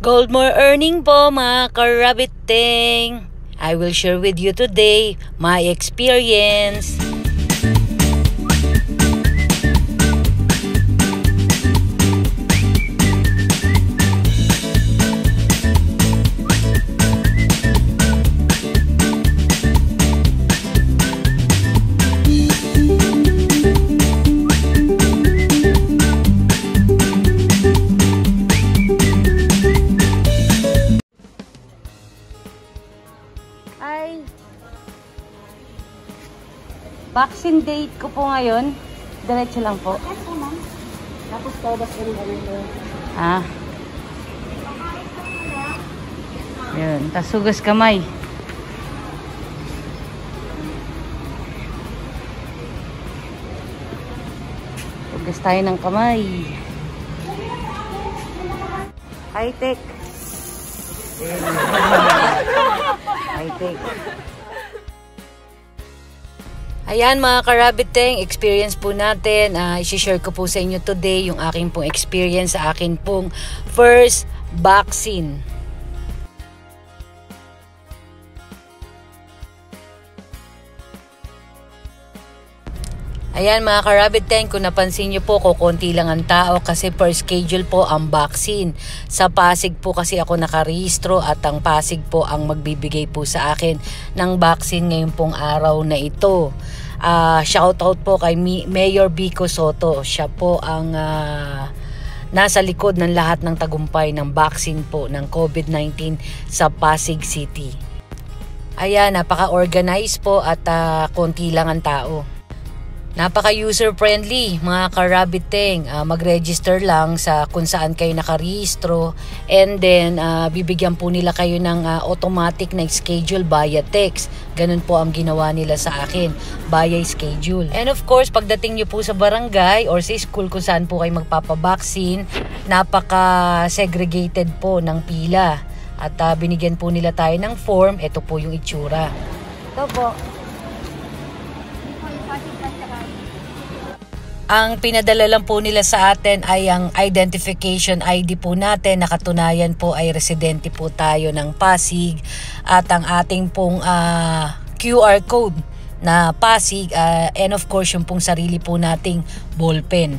Gold more earning po mga karabiting. I will share with you today my experience. Vaccine date ko po ngayon. Diretso lang po. Tapos tobas ka rin dito. Yun. Tapos hugas kamay. Hugas tayo ng kamay. High-tech. High-tech. Ayan mga karabiteng, experience po natin. I-share ko po sa inyo today yung aking pong experience sa akin pong first vaccine. Ayan mga karabiteng, kung napansin nyo po, kukunti lang ang tao kasi per schedule po ang vaccine. Sa Pasig po kasi ako nakarehistro at ang Pasig po ang magbibigay po sa akin ng vaccine ngayon pong araw na ito. Shoutout po kay Mayor Vico Soto. Siya po ang nasa likod ng lahat ng tagumpay ng vaccine po ng COVID-19 sa Pasig City. Ayan, napaka-organized po at konti lang ang tao. Napaka-user-friendly mga karabiteng. Mag-register lang sa kung saan kayo nakarehistro and then bibigyan po nila kayo ng automatic na schedule via text. Ganun po ang ginawa nila sa akin, via schedule. And of course, pagdating nyo po sa barangay or sa school kung saan po kayo magpapabaksin, napaka-segregated po ng pila. At binigyan po nila tayo ng form. Ito po yung itsura. Ito po. Ang pinadala lang po nila sa atin ay ang identification ID po natin. Nakatunayan po ay residente po tayo ng Pasig. At ang ating pong QR code na Pasig. And of course yung pong sarili po nating ballpen.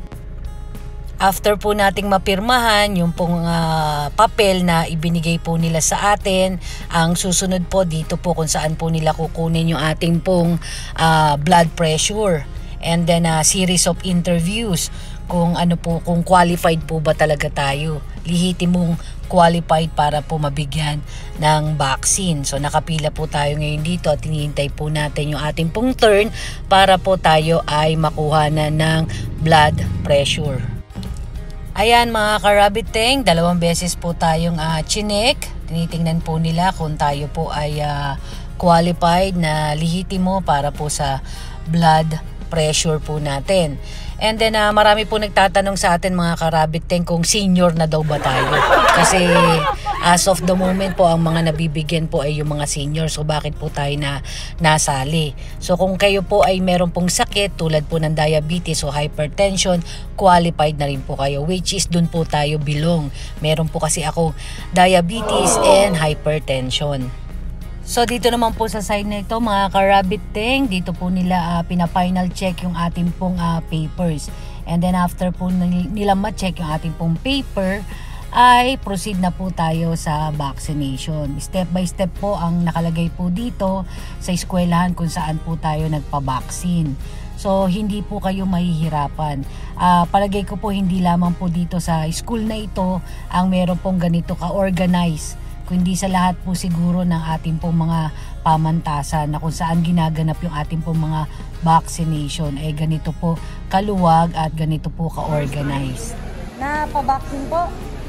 After po nating mapirmahan yung pong papel na ibinigay po nila sa atin, ang susunod po dito po kung saan po nila kukunin yung ating pong blood pressure. And then series of interviews kung ano po, kung qualified po ba talaga tayo. Lihitimong qualified para po mabigyan ng vaccine. So nakapila po tayo ngayon dito at hinihintay po natin yung ating pong turn para po tayo ay makuha na ng blood pressure. Ayan mga karabiteng, 2 beses po tayong chinek. Tinitingnan po nila kung tayo po ay qualified na lihitimo para po sa blood pressure po natin. And then marami po nagtatanong sa atin mga karabiteng kung senior na daw ba tayo. Kasi as of the moment po ang mga nabibigyan po ay yung mga senior. So bakit po tayo na nasali? So kung kayo po ay meron pong sakit tulad po ng diabetes o hypertension, qualified na rin po kayo. Which is dun po tayo belong. Meron po kasi ako diabetes and hypertension. So dito naman po sa side na ito mga karabiteng, dito po nila pina-final check yung ating pong papers. And then after po nila ma-check yung ating pong paper, ay proceed na po tayo sa vaccination. Step by step po ang nakalagay po dito sa eskwelahan kung saan po tayo nagpa-vaccine. So hindi po kayo mahihirapan. Palagay ko po hindi lamang po dito sa school na ito ang meron pong ganito ka-organize, kundi sa lahat po siguro ng ating pong mga pamantasan na kung saan ginaganap yung ating pong mga vaccination ay ganito po kaluwag at ganito po ka-organize. Napabaksin po.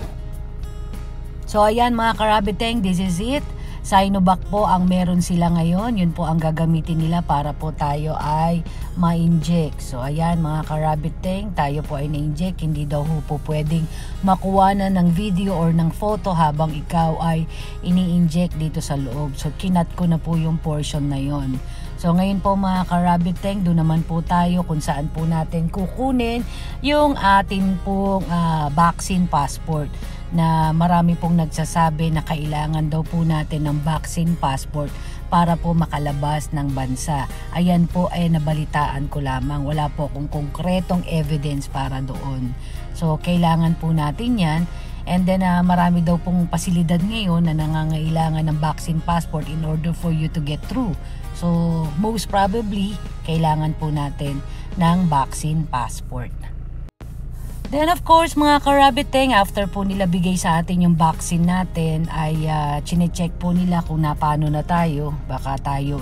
So ayan mga karabiteng, this is it. Sinovac po ang meron sila ngayon. Yun po ang gagamitin nila para po tayo ay ma-inject. So ayan mga karabiteng, tayo po ay na-inject. Hindi daw po pwedeng makuha na ng video or ng photo habang ikaw ay ini-inject dito sa loob. So kinat ko na po yung portion na yon. So ngayon po mga karabiteng, doon naman po tayo kung saan po natin kukunin yung ating pong vaccine passport. na marami pong nagsasabi na kailangan daw po natin ng vaccine passport para po makalabas ng bansa. Ayan po ay nabalitaan ko lamang. Wala po akong konkretong evidence para doon. So kailangan po natin yan. And then marami daw pong pasilidad ngayon na nangangailangan ng vaccine passport in order for you to get through. So most probably kailangan po natin ng vaccine passport. Then of course mga karabiteng, after po nila bigay sa atin yung vaccine natin ay chine-check po nila kung paano na tayo. Baka tayo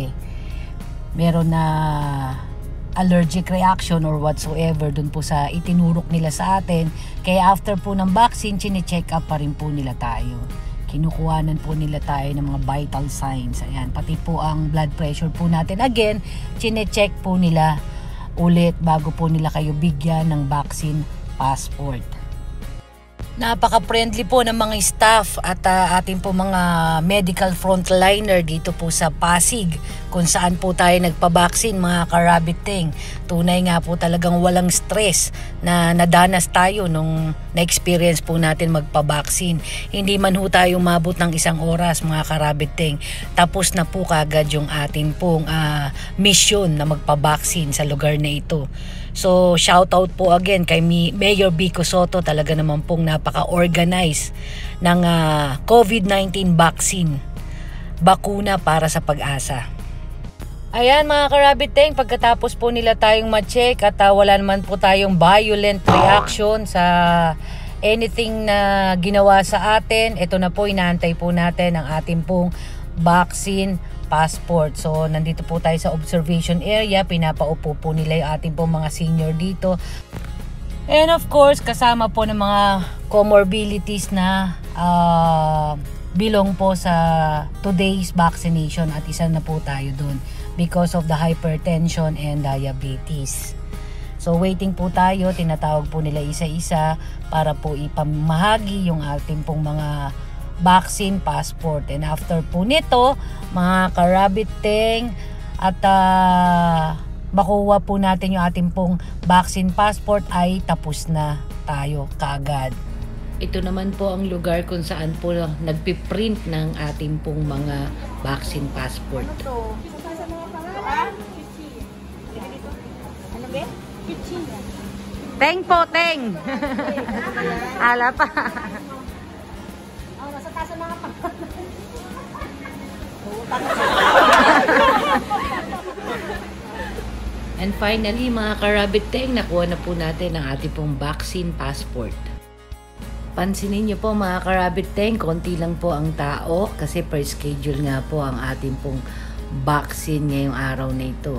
meron na allergic reaction or whatsoever dun po sa itinurok nila sa atin. Kaya after po ng vaccine, chine-check up pa rin po nila tayo. Kinukuhanan po nila tayo ng mga vital signs. Ayan, pati po ang blood pressure po natin. Again, chine-check po nila ulit bago po nila kayo bigyan ng vaccine passport. Napaka-friendly po ng mga staff at ating po mga medical frontliner dito po sa Pasig kung saan po tayo nagpabaksin mga karabiteng. Tunay nga po talagang walang stress na nadanas tayo nung na-experience po natin magpabaksin. Hindi man ho tayo mabot ng 1 oras mga karabiteng. Tapos na po kagad yung ating pong mission na magpabaksin sa lugar na ito. So shout out po again kay Mayor Vico Sotto, talaga naman pong napaka-organize ng COVID-19 vaccine, bakuna para sa pag-asa. Ayan mga karabiteng, pagkatapos po nila tayong ma-check at wala naman po tayong violent reaction sa anything na ginawa sa atin, ito na po, inaantay po natin ang ating pong vaccine passport. So nandito po tayo sa observation area, pinapaupo po nila yung ating po mga senior dito. And of course, kasama po ng mga comorbidities na belong po sa today's vaccination at isa na po tayo dun because of the hypertension and diabetes. So waiting po tayo, tinatawag po nila isa-isa para po ipamahagi yung ating pong mga vaccine passport. And after po nito mga karabiteng at makuha po natin yung ating pong vaccine passport ay tapos na tayo kaagad. Ito naman po ang lugar kung saan po nagpiprint ng ating pong mga vaccine passport. Teng po, teng! Ala pa. Nasa tasa mga pa. And finally mga karabiteng, nakuha na po natin ang ating pong vaccine passport. Pansinin nyo po mga karabiteng, konti lang po ang tao kasi per schedule nga po ang ating pong vaccine ngayong araw na ito.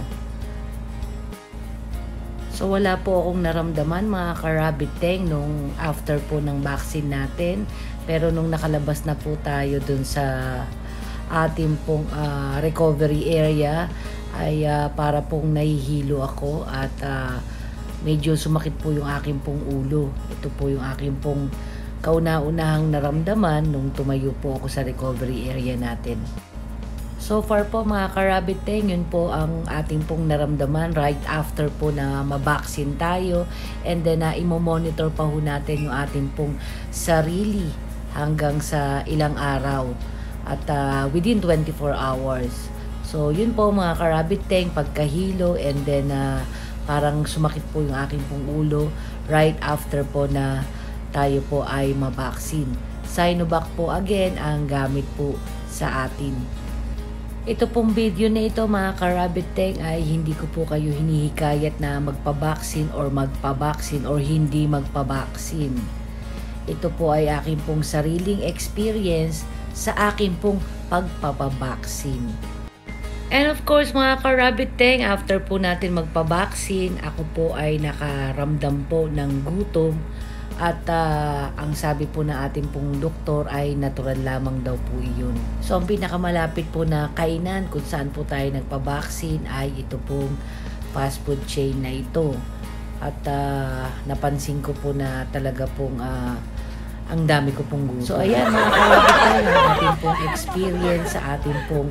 So wala po akong naramdaman mga karabiteng nung after po ng vaccine natin. Pero nung nakalabas na po tayo dun sa ating pong recovery area ay para pong nahihilo ako at medyo sumakit po yung aking pong ulo. Ito po yung aking pong kauna-unahang naramdaman nung tumayo po ako sa recovery area natin. So far po mga karabiteng, yun po ang ating pong naramdaman right after po na mabaksin tayo, and then imo-monitor pa ho natin yung ating pong sarili hanggang sa ilang araw at within 24 hours. So yun po mga karabiteng, pagkahilo and then parang sumakit po yung aking pong ulo right after po na tayo po ay mabaksin. Sinovac po again ang gamit po sa atin. Ito pong video na ito mga karabiteng ay hindi ko po kayo hinihikayat na magpabaksin or magpabaksin or hindi magpabaksin. Ito po ay aking pong sariling experience sa aking pong pagpapabaksin. And of course mga karabiteng, after po natin magpabaksin, ako po ay nakaramdam po ng gutom. At ang sabi po na ating pong doktor ay natural lamang daw po iyon. So ang pinakamalapit po na kainan kung saan po tayo nagpabaksin ay ito pong fast food chain na ito. At napansin ko po na talaga pong ang dami ko pong gusto. So ayan mga karabiteng, ang ating pong experience sa ating pong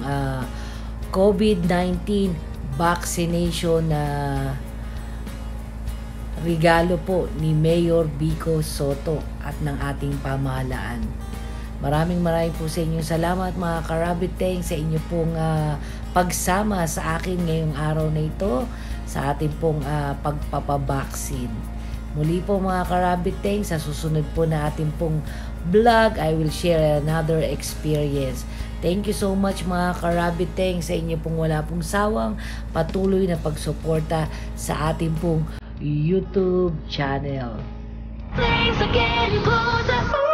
COVID-19 vaccination na regalo po ni Mayor Vico Soto at ng ating pamahalaan. Maraming po sa inyo salamat mga Karabiteng sa inyo pong pagsama sa akin ngayong araw na ito sa ating pong pagpapabaksin. Muli po mga Karabiteng, sa susunod po na ating pong vlog, I will share another experience. Thank you so much mga Karabiteng sa inyo pong wala pong sawang patuloy na pagsuporta sa ating pong YouTube channel. Things are getting closer.